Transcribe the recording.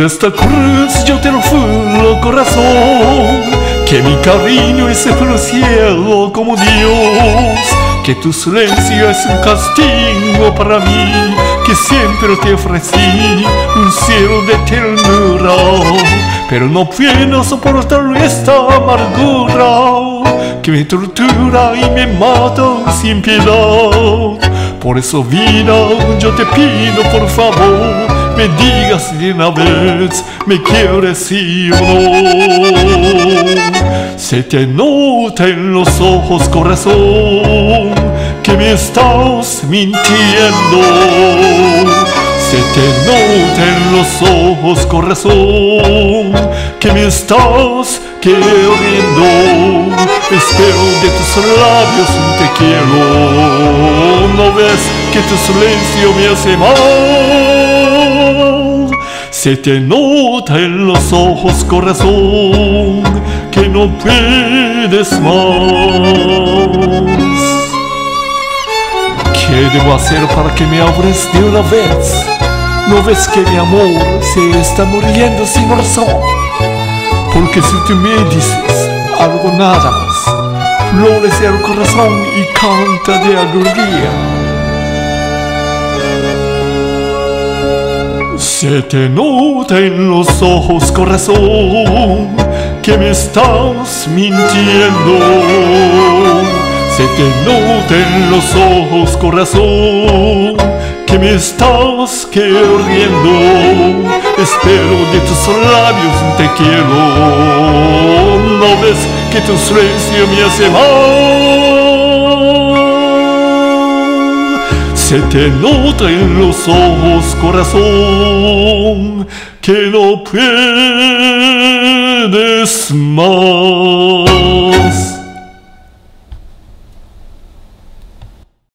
esta cruz yo te lo juro, corazón, que mi cariño es por el cielo como Dios, que tu silencio es un castigo para mí, que siempre te ofrecí un cielo de ternura, pero no puedo soportar esta amargura que me tortura y me mata sin piedad. Por eso, vida, yo te pido, por favor, me digas de una vez, ¿me quieres sí o no? Se te nota en los ojos, corazón, que me estás mintiendo. Se te nota en los ojos, corazón, que me estás queriendo. Espero de tus labios un te quiero. ¿No ves que tu silencio me hace mal? Se te nota en los ojos, corazón, que no puedes más. ¿Qué debo hacer para que me abres de una vez? ¿No ves que mi amor se está muriendo sin razón? Porque si tú me dices algo nada más, florece el corazón y canta de alegría. Se te nota en los ojos, corazón, que me estás mintiendo. Se te nota en los ojos, corazón, que me estás queriendo. Espero de tus labios un te quiero. ¿No ves que tu silencio me hace mal? Se te nota en los ojos, corazón, que no puedes más.